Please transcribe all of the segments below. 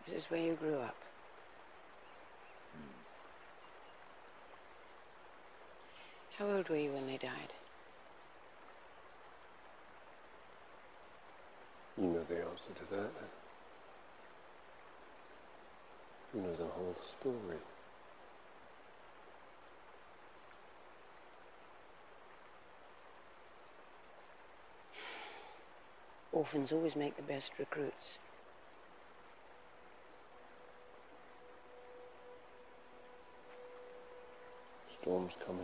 This is where you grew up. How old were you when they died? You know the answer to that. You know the whole story. Orphans always make the best recruits. Storm's coming.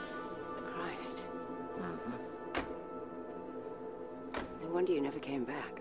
No wonder you never came back.